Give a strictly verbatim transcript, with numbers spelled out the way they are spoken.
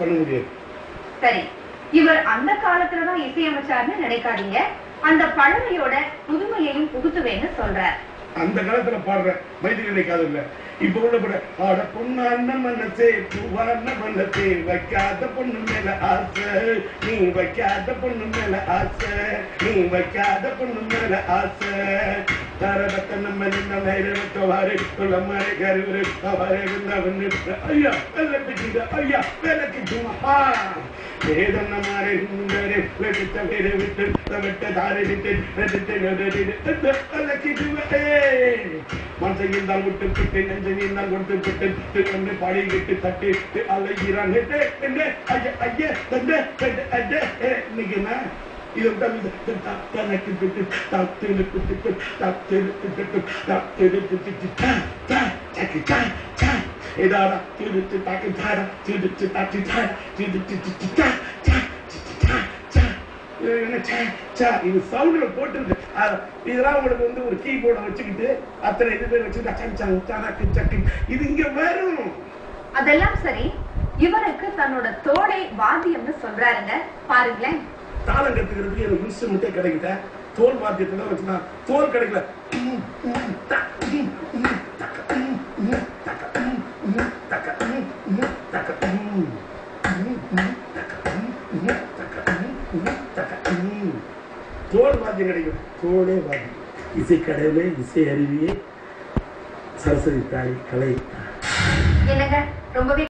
பண்ண முடியாது. சரி, இவர் அந்த காலத்துலதான் இசையமைச்சார்னு நினைக்காதீங்க. அந்த பழமையோட புதுமையையும் புகுத்துவேன்னு சொல்றார். அந்த காலத்துல பாடுற மைதிலி நினைக்காது இல்ல. இப்ப உள்ள கூட ஆட பொண்ணு அண்ணன் மனசே பூவான மனசே வைக்காத பொண்ணு மேல ஆசை, நீ வைக்காத பொண்ணு மேல ஆசை, நீ வைக்காத பொண்ணு மேல ஆசை. தரவத்த நம்ம நின்ன நேரத்தவாறு குளமறை கருவரு அவரை வந்து ஐயா வெள்ளப்பிட்டு ஐயா வெள்ளக்கிட்டுமா வேதன மாறி நின்றே வெட்ட வேறு விட்டு வெட்ட தாரி விட்டு வெட்டு வெள்ளக்கிட்டுவே மனசையில் தான் விட்டு விட்டு நெஞ்சையில் தான் கொடுத்து விட்டு கொண்டு பாடிக்கிட்டு தட்டி அலைகிறான் ஐயா ஐயா தந்த இன்னைக்கு என்ன இது தனக்கு விட்டு தாத்து தாத்து ஏதாடா திருச்சு தாக்கு தாடா திருச்சு தாக்கி தாடா திருச்சு இது சவுண்ட்ல போட்டு இதெல்லாம் உங்களுக்கு வந்து ஒரு கீபோர்டை வச்சுக்கிட்டு அத்தனை இது பேர் வச்சுக்கிட்டு இது இங்க வரும். அதெல்லாம் சரி, இவருக்கு தன்னோட தோடை வாத்தியம்னு சொல்றாருங்க, பாருங்களேன். தாளம் கத்துக்கிறதுக்கு எனக்கு இன்ஸ்ட்ருமெண்டே கிடைக்கல, தோல் வாத்தியத்துல வச்சுனா தோல் கிடைக்கல. தோல் வாத்தியம் கிடைக்கும், தோளே வாத்தியம். இசை கடவுளே, இசை அறிவியே, சரஸ்வதி தாய், கலை. என்னங்க ரொம்பவே